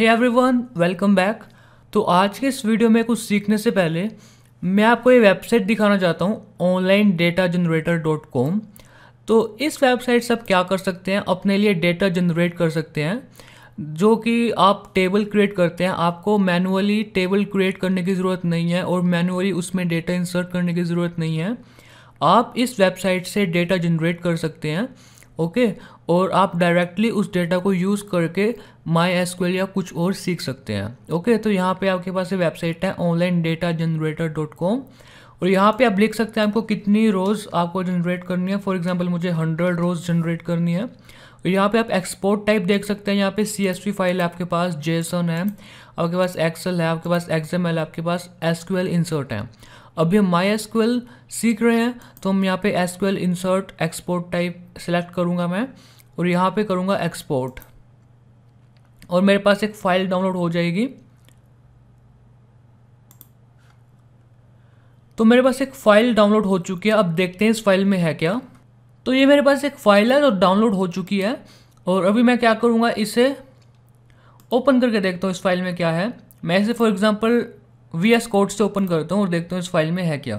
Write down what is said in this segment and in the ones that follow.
Hey everyone, welcome back. तो आज के इस वीडियो में कुछ सीखने से पहले मैं आपको ये वेबसाइट दिखाना चाहता हूँ onlineDataGenerator.com। तो इस वेबसाइट से आप क्या कर सकते हैं, अपने लिए डेटा जनरेट कर सकते हैं। जो कि आप टेबल क्रिएट करते हैं, आपको मैनुअली टेबल क्रिएट करने की ज़रूरत नहीं है और मैनुअली उसमें डेटा इंसर्ट करने की ज़रूरत नहीं है। आप इस वेबसाइट से डेटा जनरेट कर सकते हैं, ओके। और आप डायरेक्टली उस डेटा को यूज़ करके MySQL या कुछ और सीख सकते हैं, ओके। तो यहाँ पे आपके पास ये वेबसाइट है onlineDataGenerator.com और यहाँ पे आप लिख सकते हैं आपको कितनी रोज़ आपको जनरेट करनी है। फॉर एग्जांपल मुझे 100 रोज़ जनरेट करनी है। और यहाँ पे आप एक्सपोर्ट टाइप देख सकते हैं, यहाँ पे CSV फाइल है आपके पास, JSON है आपके पास, एक्सेल है आपके पास, XML है आपके पास, SQL इंसर्ट है। अभी हम MySQL सीख रहे हैं तो हम यहाँ पे SQL insert export type select करूँगा मैं और यहाँ पे करूँगा एक्सपोर्ट और मेरे पास एक फ़ाइल डाउनलोड हो जाएगी। तो मेरे पास एक फ़ाइल डाउनलोड हो चुकी है। अब देखते हैं इस फाइल में है क्या। तो ये मेरे पास एक फ़ाइल है जो डाउनलोड हो चुकी है और अभी मैं क्या करूँगा, इसे ओपन करके देखता हूँ इस फाइल में क्या है। मैं इसे फॉर एग्जांपल VS कोड से ओपन करता हूँ और देखता हूँ इस फाइल में है क्या।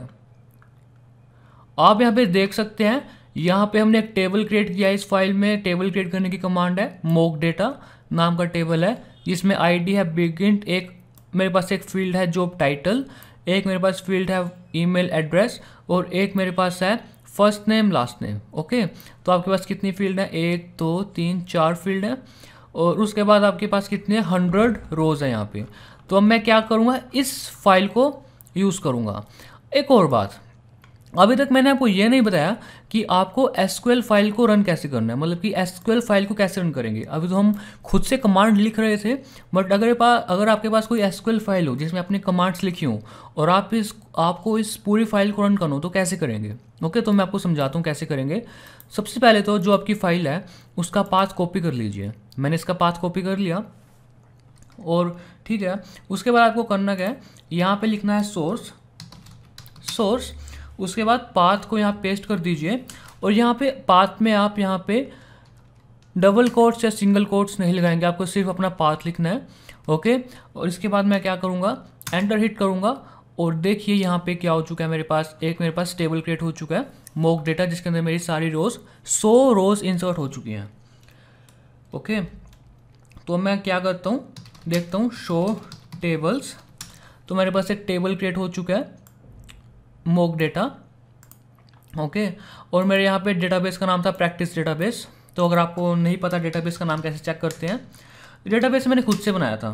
आप यहाँ पे देख सकते हैं, यहाँ पे हमने एक टेबल क्रिएट किया है। इस फाइल में टेबल क्रिएट करने की कमांड है, मोक डेटा नाम का टेबल है जिसमें ID है बिगिन, एक मेरे पास एक फील्ड है जॉब टाइटल, एक मेरे पास फील्ड है ईमेल एड्रेस और एक मेरे पास है first name last name, okay. तो आपके पास कितनी फील्ड है, 1 2 3 4 फील्ड है और उसके बाद आपके पास कितने 100 रोज़ है यहाँ पे। तो अब मैं क्या करूँगा, इस फाइल को यूज़ करूँगा। एक और बात, अभी तक मैंने आपको ये नहीं बताया कि आपको SQL फाइल को रन कैसे करना है, मतलब कि SQL फाइल को कैसे रन करेंगे। अभी तो हम खुद से कमांड लिख रहे थे, बट अगर आपके पास कोई SQL फाइल हो जिसमें आपने कमांड्स लिखी हो और आपको इस पूरी फाइल को रन करना हो तो कैसे करेंगे, ओके। तो मैं आपको समझाता हूँ कैसे करेंगे। सबसे पहले तो जो आपकी फ़ाइल है उसका पाथ कॉपी कर लीजिए। मैंने इसका पाथ कॉपी कर लिया और ठीक है। उसके बाद आपको करना क्या है, यहाँ पे लिखना है सोर्स। उसके बाद पाथ को यहाँ पेस्ट कर दीजिए और यहाँ पे पाथ में आप यहाँ पे डबल कोट्स या सिंगल कोट्स नहीं लगाएंगे, आपको सिर्फ अपना पाथ लिखना है, ओके। और इसके बाद मैं क्या करूँगा, एंटर हिट करूँगा और देखिए यहाँ पे क्या हो चुका है, मेरे पास टेबल क्रिएट हो चुका है मोक डेटा, जिसके अंदर मेरी सारी रोज़ 100 रोज़ इंसर्ट हो चुकी हैं, ओके। तो मैं क्या करता हूँ, देखता हूँ शो टेबल्स। तो मेरे पास एक टेबल क्रिएट हो चुका है मोक डेटा, ओके। और मेरे यहाँ पे डेटाबेस का नाम था प्रैक्टिस डेटाबेस। तो अगर आपको नहीं पता डेटाबेस का नाम कैसे चेक करते हैं, डेटाबेस मैंने खुद से बनाया था,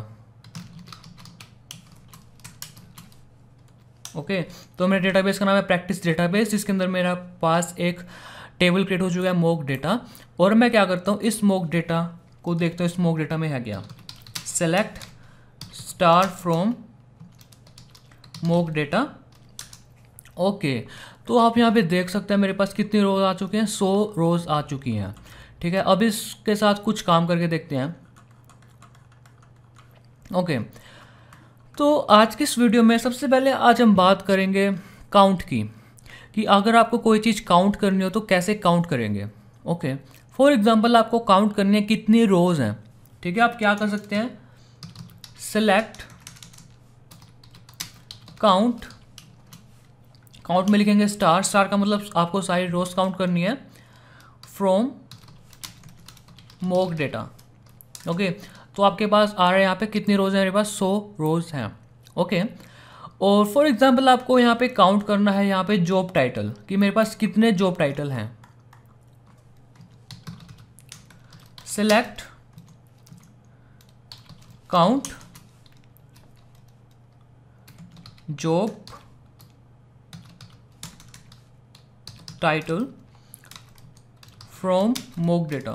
ओके। तो मेरे डेटाबेस का नाम है प्रैक्टिस डेटाबेस, जिसके अंदर मेरा पास एक टेबल क्रिएट हो चुका है मोक डेटा। और मैं क्या करता हूँ, इस मोक डेटा को देखता हूँ, इस मोक डेटा में है क्या, select star from mock data, okay. तो आप यहाँ पे देख सकते हैं मेरे पास कितनी रोज़ आ चुके हैं, 100 रोज़ आ चुकी हैं, ठीक है। अब इसके साथ कुछ काम करके देखते हैं, ओके। तो आज की इस वीडियो में सबसे पहले आज हम बात करेंगे काउंट की, कि अगर आपको कोई चीज़ काउंट करनी हो तो कैसे काउंट करेंगे, ओके। फॉर एग्जांपल आपको काउंट करनी है कितनी रोज़ हैं, ठीक है। आप क्या कर सकते हैं, सेलेक्ट काउंट में लिखेंगे स्टार का मतलब आपको सारी रोज काउंट करनी है फ्रॉम मोक डेटा, ओके। तो आपके पास आ रहा है यहाँ पे कितनी रोज है, मेरे पास 100 रोज हैं, ओके। और फॉर एग्जांपल आपको यहाँ पे काउंट करना है यहाँ पे जॉब टाइटल, कि मेरे पास कितने जॉब टाइटल हैं। Select count job title from mock data,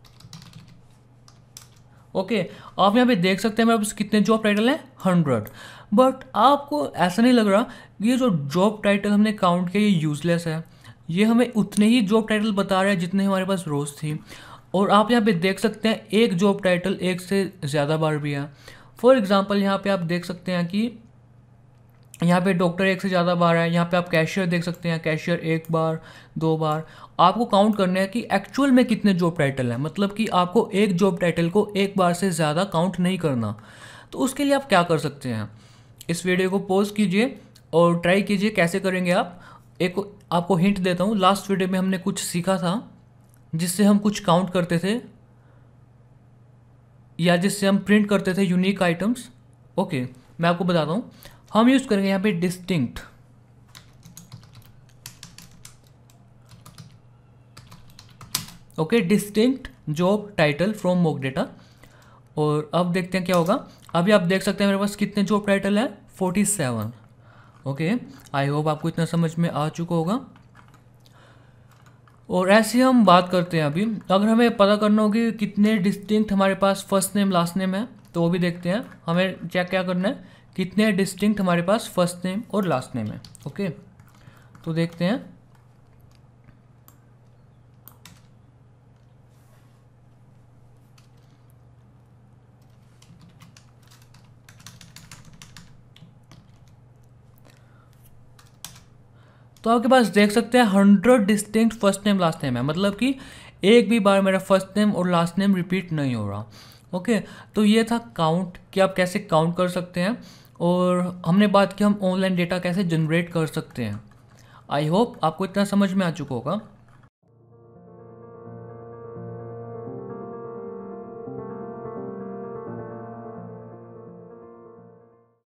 okay. आप यहाँ पे देख सकते हैं मेरे पास कितने जॉब टाइटल हैं, 100। बट आपको ऐसा नहीं लग रहा ये जो जॉब टाइटल हमने काउंट किया ये यूजलेस है, ये हमें उतने ही जॉब टाइटल बता रहे हैं जितने हमारे पास रोज थी। और आप यहाँ पे देख सकते हैं एक जॉब टाइटल एक से ज़्यादा बार भी है। फॉर एग्जांपल यहाँ पे आप देख सकते हैं कि यहाँ पे डॉक्टर एक से ज़्यादा बार है, यहाँ पे आप कैशियर देख सकते हैं, कैशियर एक बार, दो बार। आपको काउंट करना है कि एक्चुअल में कितने जॉब टाइटल हैं, मतलब कि आपको एक जॉब टाइटल को एक बार से ज़्यादा काउंट नहीं करना। तो उसके लिए आप क्या कर सकते हैं, इस वीडियो को पॉज कीजिए और ट्राई कीजिए कैसे करेंगे आप। एक आपको हिंट देता हूँ, लास्ट वीडियो में हमने कुछ सीखा था जिससे हम कुछ काउंट करते थे या जिससे हम प्रिंट करते थे यूनिक आइटम्स। ओके, मैं आपको बताता हूँ। हम यूज़ करेंगे यहाँ पे distinct. Okay, distinct job title from mock data. और अब देखते हैं क्या होगा। अभी आप देख सकते हैं मेरे पास कितने जॉब टाइटल हैं, 47। ओके, आई होप आपको इतना समझ में आ चुका होगा। और ऐसे हम बात करते हैं अभी, अगर हमें पता करना होगी कितने डिस्टिंक्ट हमारे पास फर्स्ट नेम लास्ट नेम है, तो वो भी देखते हैं। हमें चेक क्या करना है, कितने डिस्टिंक्ट हमारे पास फर्स्ट नेम और लास्ट नेम है। ओके, तो देखते हैं। तो आपके पास देख सकते हैं 100 distinct first name last name है, मतलब कि एक भी बार मेरा फर्स्ट नेम और लास्ट नेम रिपीट नहीं हो रहा। ओके, तो ये था काउंट, कि आप कैसे काउंट कर सकते हैं। और हमने बात की हम ऑनलाइन डेटा कैसे जनरेट कर सकते हैं। आई होप आपको इतना समझ में आ चुका होगा।